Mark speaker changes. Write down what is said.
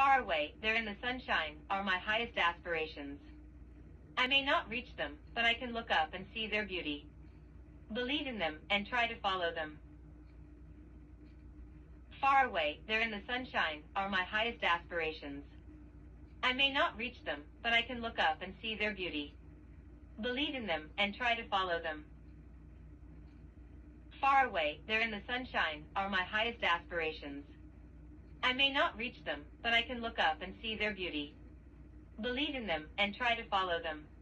Speaker 1: Far away, there in the sunshine, are my highest aspirations. I may not reach them, but I can look up and see their beauty. Believe in them and try to follow them. Far away, there in the sunshine, are my highest aspirations. I may not reach them, but I can look up and see their beauty. Believe in them and try to follow them. Far away, there in the sunshine, are my highest aspirations. I may not reach them, but I can look up and see their beauty. Believe in them and try to follow them.